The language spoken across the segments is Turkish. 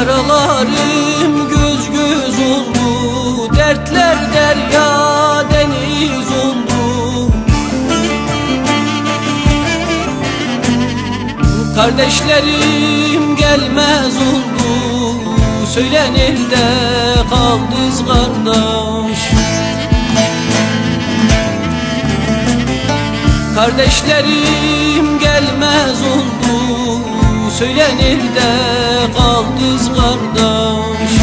Yaralarım göz göz oldu, dertler derya deniz oldu. Kardeşlerim gelmez oldu, söylenir de kaldız kardeş. Kardeşlerim gelmez oldu, söylenir de kaldız kardeş.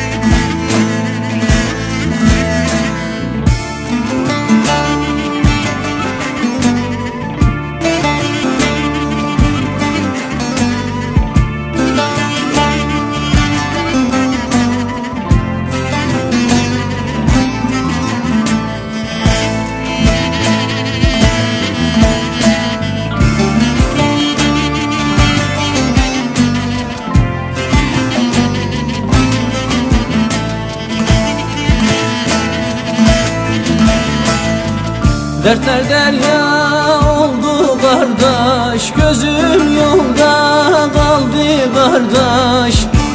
Dertler derya oldu kardeş, gözüm yolda kaldı kardeş.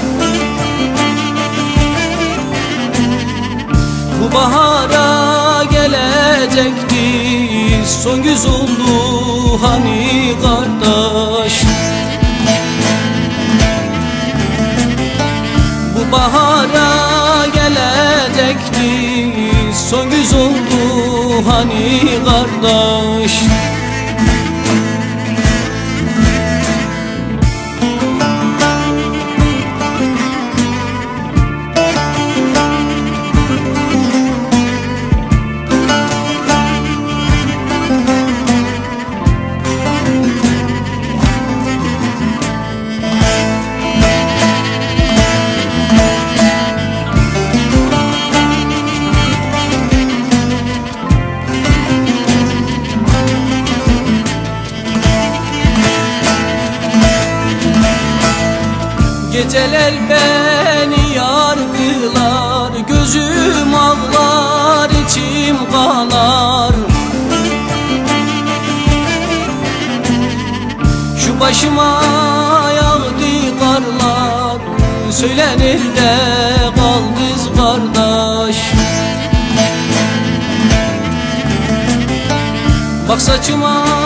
Bu bahara gelecekti, son güz oldu hani kardeş. Bu bahara gelecekti, son güz oldu hani kardeş. Geceler beni yargılar, gözüm ağlar, içim kanar. Şu başıma yağdı karlar, söylenir de kaldız kardeş. Bak saçıma